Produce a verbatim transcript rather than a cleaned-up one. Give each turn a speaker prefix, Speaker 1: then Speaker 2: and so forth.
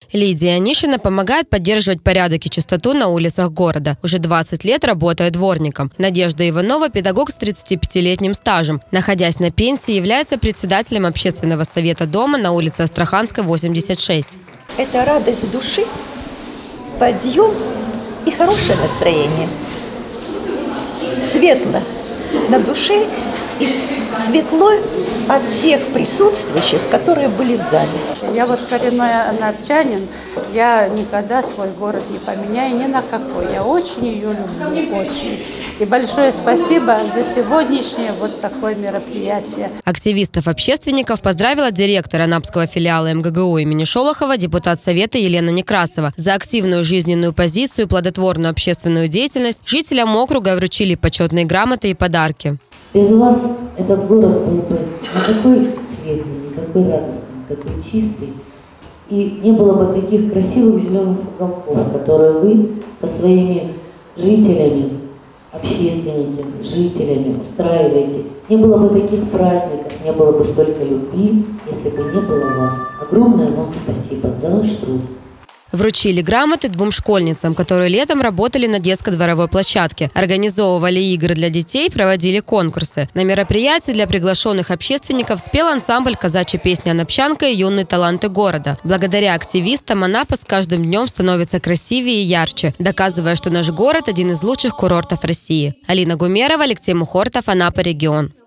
Speaker 1: Лидия Анишина помогает поддерживать порядок и чистоту на улицах города. Уже двадцать лет работает дворником. Надежда Иванова – педагог с тридцатипятилетним стажем. Находясь на пенсии, является председателем общественного совета дома на улице Астраханской, восемьдесят шесть.
Speaker 2: Это радость души, подъем и хорошее настроение. Светло на душе и светло от всех присутствующих, которые были в зале.
Speaker 3: Я вот коренной анапчанин, я никогда свой город не поменяю ни на какой. Я очень ее люблю, очень. И большое спасибо за сегодняшнее вот такое мероприятие.
Speaker 1: Активистов-общественников поздравила директор Анапского филиала эм гэ гэ у имени Шолохова, депутат Совета Елена Некрасова. За активную жизненную позицию и плодотворную общественную деятельность жителям округа вручили почетные грамоты и подарки.
Speaker 4: Без вас этот город был бы не такой светлый, не такой радостный, не такой чистый. И не было бы таких красивых зеленых уголков, которые вы со своими жителями, общественниками, жителями устраиваете. Не было бы таких праздников, не было бы столько любви, если бы не было вас. Огромное вам спасибо за ваш труд.
Speaker 1: Вручили грамоты двум школьницам, которые летом работали на детско-дворовой площадке. Организовывали игры для детей, проводили конкурсы. На мероприятии для приглашенных общественников спел ансамбль казачьей песни «Анапчанка» и юные таланты города. Благодаря активистам Анапа с каждым днем становится красивее и ярче, доказывая, что наш город – один из лучших курортов России. Алина Гумерова, Алексей Мухортов, Анапа, регион.